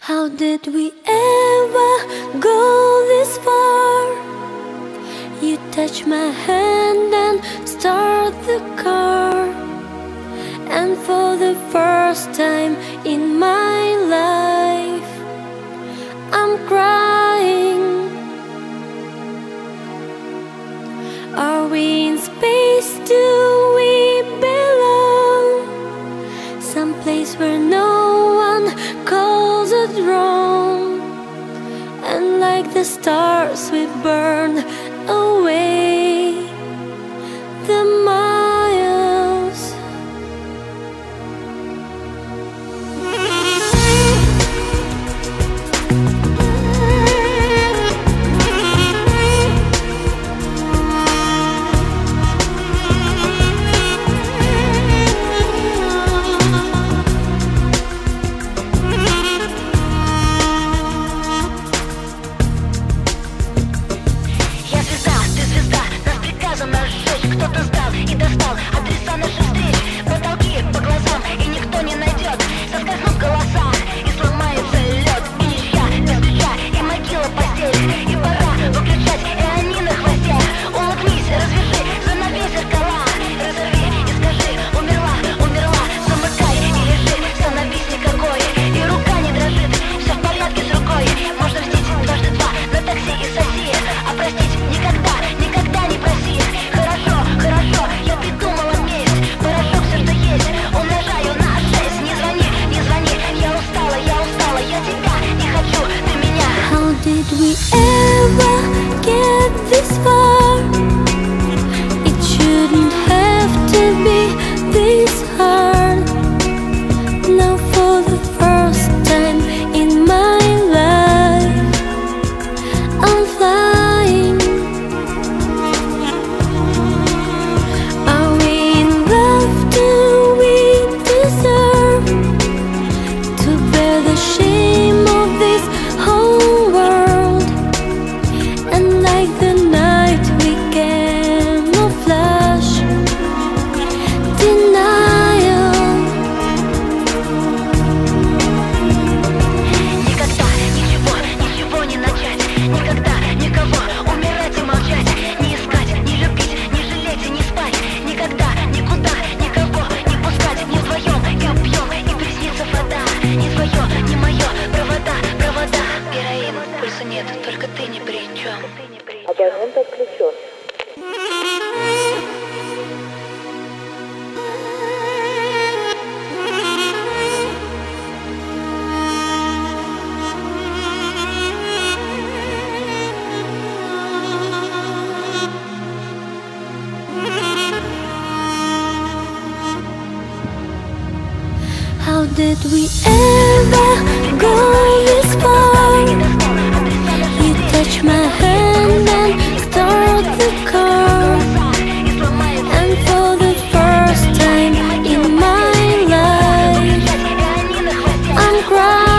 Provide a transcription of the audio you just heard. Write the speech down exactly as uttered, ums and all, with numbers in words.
How did we ever go this far? You touch my hand and start the car, and for the first time in my life I'm crying. Are we in space? Do we belong? Someplace where no one calls it wrong, and like the stars we burn away the miles. Кто-то сдал и достал адреса наших встреч, потолки по глазам, и никто не найдет. Соскользнут голоса, и сломается лед, и ничья без ключа, и могила постель. И пора выключать, и они на хвосте. Улыбнись, развяжи, занавей зеркала, разорви и скажи: умерла, умерла. Замыкай и лежи, становись никакой, и рука не дрожит, все в порядке с рукой. Можно взять дважды два на такси и соси, а простить никогда, никогда не проси. Хорошо, я придумала месть, порошок все, что есть, умножаю на шесть. Не звони, не звони, я устала, я устала, я тебя не хочу, ты меня. How did we ever get this far? It shouldn't have to be this hard. Now for the first time in my life I'm flying. Нет, только ты ни при чем. Абонент отключен. How did we ever go this far? You touch my hand and start the car, and for the first time in my life I'm crying.